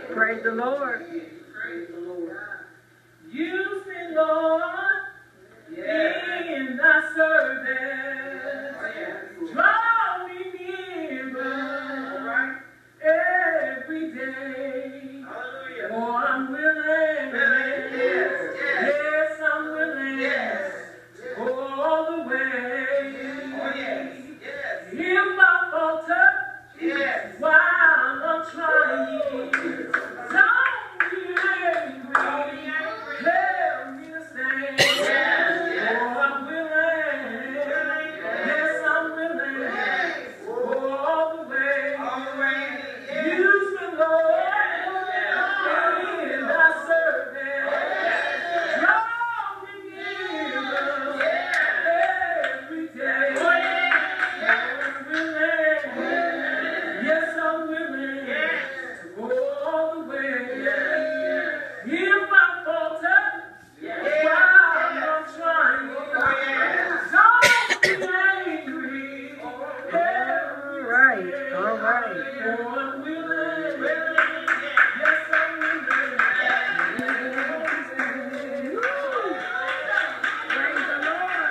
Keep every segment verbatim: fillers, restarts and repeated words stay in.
Praise the Lord. Praise the Lord. Use me, Lord, in thy service. Draw me nearer every day. Oh, I'm willing. Yes, I'm willing. All the way. If I falter while I'm trying, don't be angry. Help me to stand. Oh, I'm willing. Yes, I'm willing. All the way. Use me, Lord, in thy service. Draw me nearer every day. Oh, I'm willing. Yes, I'm willing to go all the way. If I falter while I'm trying, don't be angry. All right. All right. Oh, I'm willing. Yes, I'm willing. Praise the Lord.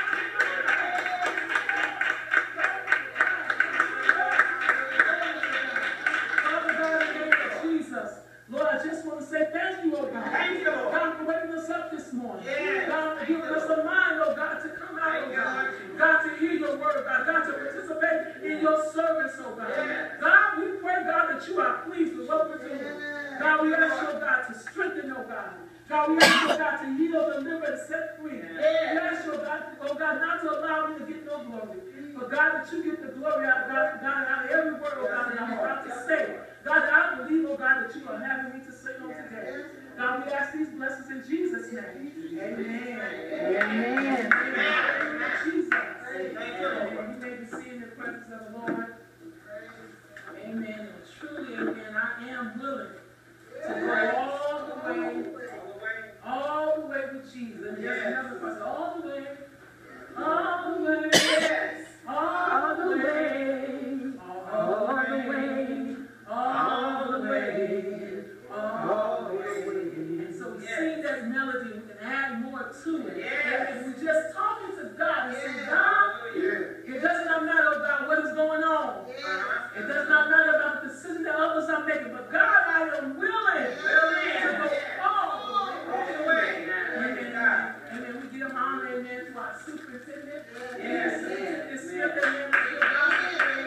Father God, in the name of Jesus, Lord, I just want to say thank you, oh God. Thank you, Lord. God, for waking us up this morning. Yes. God, for giving us a mind, oh God, to come out, oh God. God, to hear your word, God. God, to participate in your service, oh God. God, we pray, God, that you are pleased with what we're doing. God, we ask you, oh God, to strengthen, oh God. God, we ask you, oh God, to heal, deliver, and set free. We ask you, oh God, oh God, not to allow me to get no glory. But God, that you get the glory out of God, God, out of every word, oh God, that I'm about to say. God, that I believe, oh God, that you are having me to say on today. God, we ask these blessings in Jesus' name. Amen. Amen. Amen. Jesus. Amen. You may be seeing the presence of the Lord. Amen. And truly, amen, I am willing to go all the way, all the way with Jesus. And there's another person, all the way, all the way, all the way, all the way, all the way, all the way. And so we sing that melody, we can add more to it. And we're just talking to God and saying, God, it does not matter about what is going on. It does not matter about the decision that others are making. But God, I am willing to go all the way. Amen. Amen. We give honor, amen, to our superintendent. Yes. Superintendent Smith, amen. We give God praise.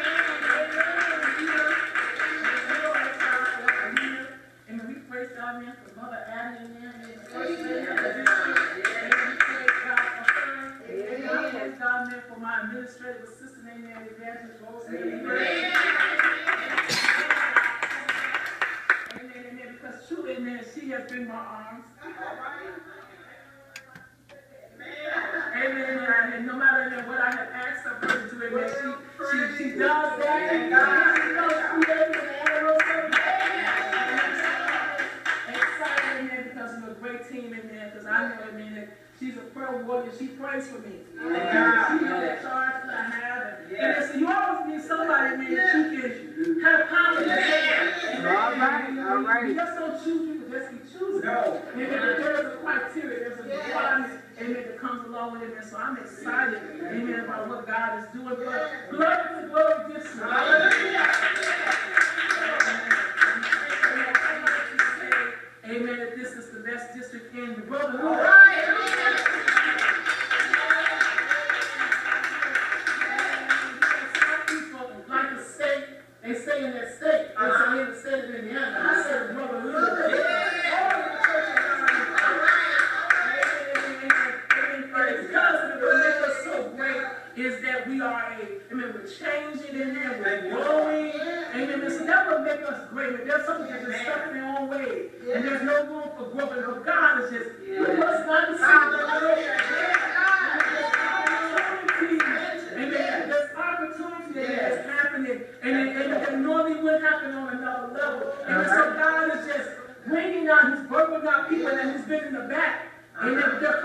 Amen. Amen. We praise God, amen, for Mother Addy, amen. Amen. Praise God for her. Amen. I praise God, amen, for my administrative assistant, amen, Evangelist Rose. Amen. Amen, amen, because truly, amen, she has been my arms. Amen, amen, amen. No matter amen, what I have asked of her to do, amen, she, she, she does that, and God, she knows she is an animal. Excited, amen, because of a great team, amen, because I know, amen, that she's a prayer warrior. She prays for me. And God, she knows the charge that I have. And, and so you always need somebody, amen, that you can have confidence in. All right. All right. You just don't choose people just be choosing. No. Amen. There's a criteria, there's a requirement, amen, that comes along with it. And so I'm excited, amen, about what God is doing. Glory to glory this Hallelujah. Amen. That this is the best district in the brotherhood. Like the state, they say in that state, they say in the state of Indiana, I said the brotherhood. All the churches are because of what makes us so great is that we are a, I mean, we're changing in there, we're growing. Amen. So that will make us great. There's something that's just stuck in their own way. And there's no room for growth. But God is just, we must not see the Amen. There's opportunity that's happening. And it normally wouldn't happen on another level. And so God is just bringing out, He's birthing out people that He's been in the back. And they're, they're